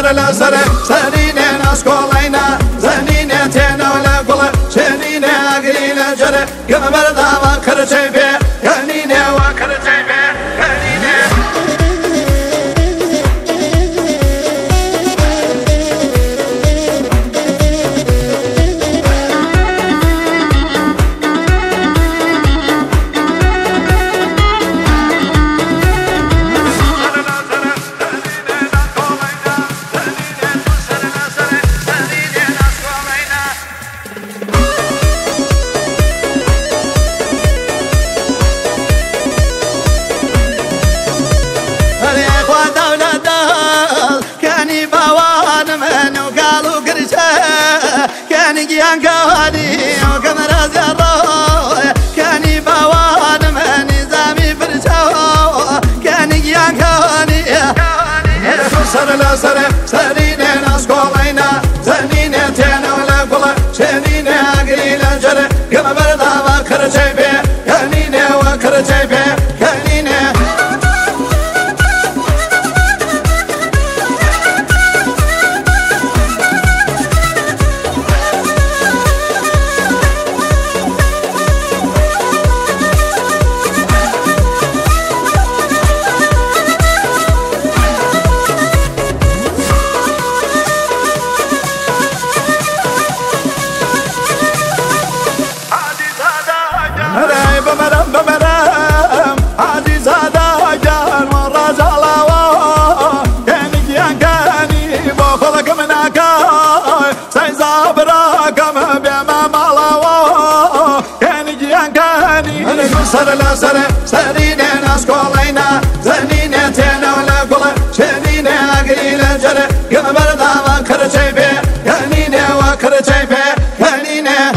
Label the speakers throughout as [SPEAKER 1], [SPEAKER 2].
[SPEAKER 1] سر لا سر سرينا نسكولينا زنينا تينا ولا قول شنينا قليلا جرى قم بردا وكر شيبي قنينا وكر شيبي قنينا كان كواني وكم رزقه كاني بوان من نظامي فرشاو كاني كان كواني سر لا سر سرينا نسكولينا زنينا تينا ولا قول شنينا قليلا جرى قم بردا وكر شيبي كانينا وكر شيبي كانينا بمرام عزيز هذا جان والرجال كاني كاني بخلق منك سيزا براكم بما مالا كاني كاني سر لا سر سرينا نسكولينا زنينا تينا ولا قول شنينا قليلا جرى قم بردا وكر شيبي كانينا وكر شيبي كانينا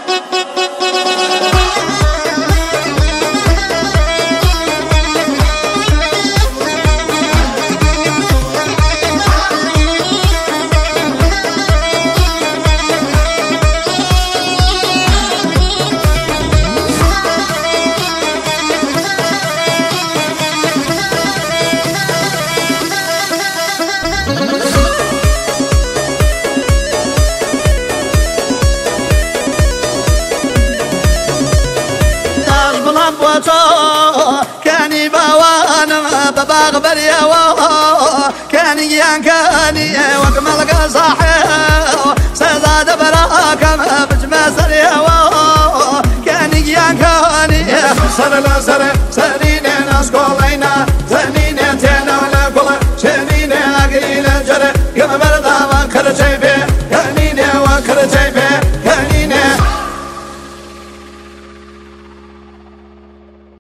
[SPEAKER 1] كاني بوان بباغ بريوا كاني كاني وكمل صاحي سيزاد براكم بجمع سريوا كاني كاني سر لا سر سرينا نسكولينا زنينا تينا ولا قول شنينا قليلا جرى قم بردا وكر شيبي